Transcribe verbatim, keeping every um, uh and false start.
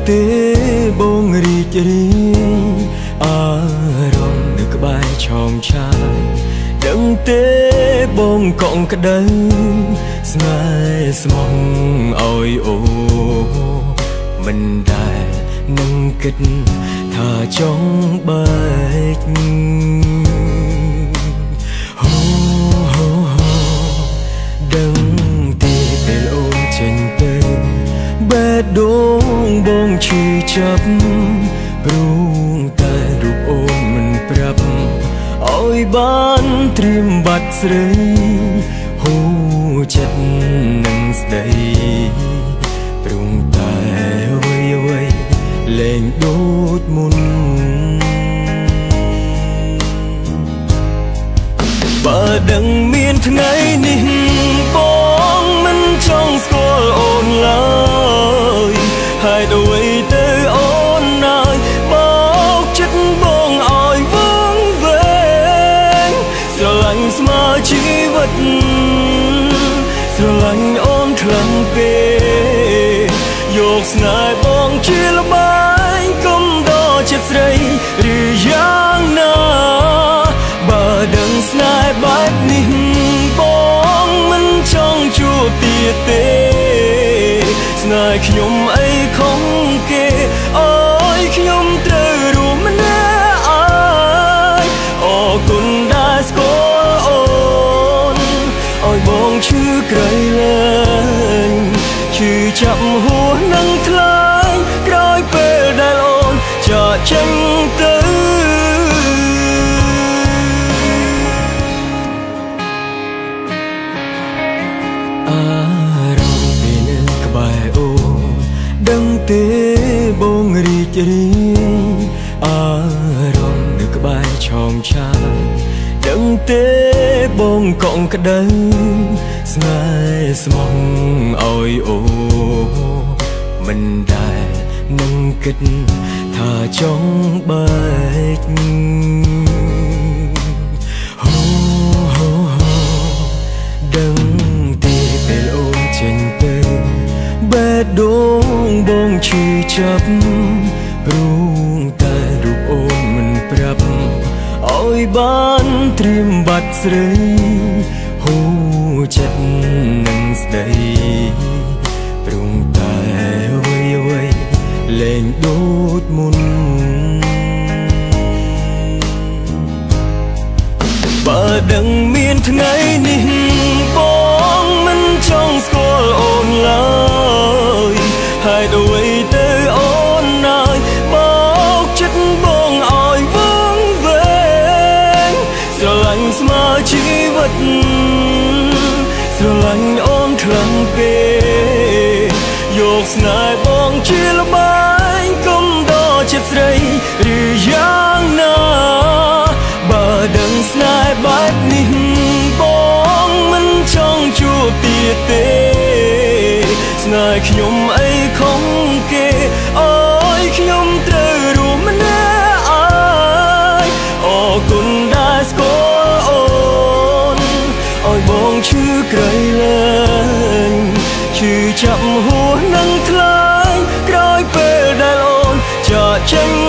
ទេបងរីករាយអារម្មណ៍នៅក្បែរឆោមឆាយដឹងទេបងកងក្ដៅស្នេហ៍ស្មងឲ្យអូមិនដែលនឹងគិតថាចង់បែកហូហូហូដឹងទេពេលអូនចេញទៅបេះដូងបងឈឺចាប់ព្រោះតែរូបអូនមិនប្រាប់ឲ្យបានត្រៀមបាត់ស្រីហូចិត្តនឹងស្ដីព្រោះតែអ្វីអ្វីលែងដូចមុនបើដឹងមានថ្ងៃនេះបងមិនចង់ស្គាល់អូនឡើយហើយអ្វីទៅអូនណាយបោកចិត្តបងឲ្យវងវែងស្រឡាញ់ស្មើជីវិតស្រឡាញ់អូនខ្លាំងពេកយកស្នេហ៍បងជាល្បែងកុំដល់ចិត្តស្រីឬយ៉ាងណាបើដឹងស្នេហ៍បែបនេះបងមិនចង់ជួបទៀតទេស្នេហ៍ខ្ញុំអីខុសគេអើយខ្ញុំត្រូវរួមម្នាក់អើយអរគុណដែលស្គាល់អូនឲ្យបងឈឺក្រៃលែងឈឺចាប់ហួសនឹងថ្លើមក្រោយពេលដែលអូនចាកចេញទៅអារម្មណ៍ពេលនៅក្បែរអូនដឹងទេបងរីករាយអារម្មណ៍នៅក្បែរឆោមឆាយដឹងទេបងកងក្ដៅស្នេហ៍ស្មងឲ្យអូមិនដែលនឹងគិតថាចង់បែកហូហូហូដឹងទេពេលអូនចេញទៅបេះដូងបងឈឺចាប់ព្រោះតែរូបអូនមិនប្រាប់ឲ្យបានត្រៀមបាត់ស្រីហូចិត្តនឹងស្ដីព្រោះតែអ្វីអ្វីលែងដូចមុនបើដឹងមានថ្ងៃនេះបងមិនចង់ស្គាល់អូនឡើយហើយអ្វីទៅអូនណាយបោកចិត្តបងឲ្យវងវែងស្រឡាញ់ស្មើជីវិតស្រឡាញ់អូនខ្លាំងពេកយកស្នេហ៍បងជាល្បែងកុំដល់ចិត្តស្រីឬយ៉ាងណាបើដឹងស្នេហ៍បែបនេះបងមិនចង់ជួបទៀតទេស្នេហ៍ខ្ញុំអីខុសគេអើយខ្ញុំត្រូវរួមម្នាក់អើយអរគុណដែលស្គាល់អូនឲ្យបងឈឺក្រៃលែងឈឺចាប់ហួសនឹងថ្លើមក្រោយពេលដែលអូនចាកចេញ